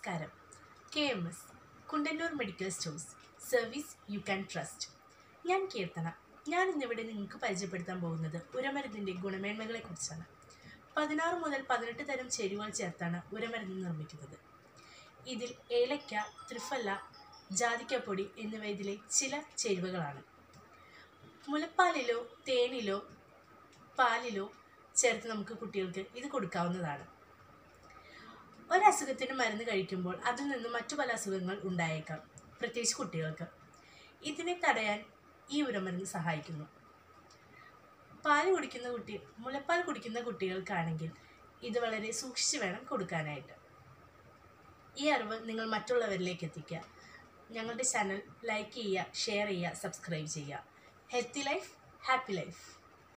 നമസ്കാരം. KMS Kundannoor medical stores service you can trust. ഞാൻ കീർത്തന. ഞാൻ ഇന്നിവിടെ നിങ്ങൾക്ക് പരിചയപ്പെടുത്താൻ പോകുന്നത് ഉരമരുന്നിൻ്റെ ഗുണമേന്മകളെക്കുറിച്ചാണ്. 16 മുതൽ 18 തരം ചേരുവകൾ ചേർത്താണ് ഉരമരുന്ന് നിർമ്മിക്കുന്നത്. ഇതിൽ ഏലക്ക, ത്രിഫല, ജാതിക്കപ്പൊടി എന്നിവ ഇതിലെ ചില ചേരുവകളാണ്. മുലപ്പാലിലോ തേനിലോ പാലിലോ ചേർത്ത് നമുക്ക് കുട്ടികൾക്ക് ഇത് കൊടുക്കാവുന്നതാണ്. ഒരസുഖത്തിന് മരുന്ന് കഴിക്കുമ്പോൾ അതിൽ നിന്ന് മറ്റു പല അസുഖങ്ങൾ ഉണ്ടായേക്കാം, പ്രത്യേകിച്ച് കുട്ടികൾക്ക്. ഇതിനെ തടയാൻ ഈ ഉരമരുന്ന് സഹായിക്കുന്നു. മുലപ്പാൽ കുടിക്കുന്ന കുട്ടികൾക്കാണെങ്കിൽ ഇത് വളരെ സൂക്ഷിച്ച് വേണം കൊടുക്കാനായിട്ട്. ഈ അറിവ് നിങ്ങൾ മറ്റുള്ളവരിലേക്ക് എത്തിക്കുക. ഞങ്ങളുടെ ചാനൽ ലൈക്ക് ചെയ്യുക, ഷെയർ ചെയ്യുക, സബ്സ്ക്രൈബ് ചെയ്യുക. Healthy life, happy life.